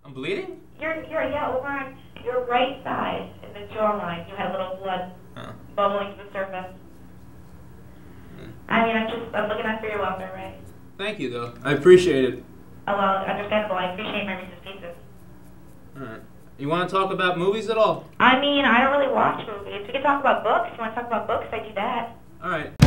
I'm bleeding? Yeah, over on your right side in the jawline. You had a little blood bubbling to the surface. I mean, I'm looking after your welfare, right? Thank you, though. I appreciate it. Oh, well, understandable. I appreciate my Reese's Pieces. Alright. You want to talk about movies at all? I mean, I don't really watch movies. We can talk about books. You want to talk about books? I do that. Alright.